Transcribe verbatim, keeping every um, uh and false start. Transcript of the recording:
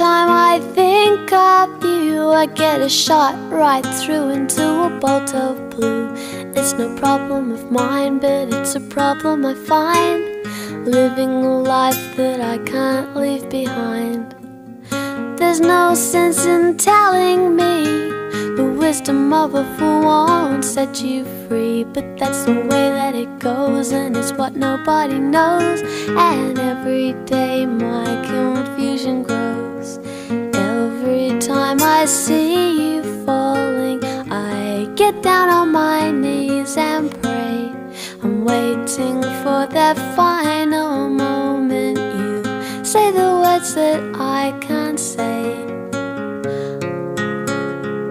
time I think of you, I get a shot right through into a bolt of blue. It's no problem of mine, but it's a problem I find, living a life that I can't leave behind. There's no sense in telling me the wisdom of a fool won't set you free, but that's the way that it goes, and it's what nobody knows. And every day my confusion grows. Every time I see you falling, I get down on my knees and pray. I'm waiting for that final moment you say the words that I can't say.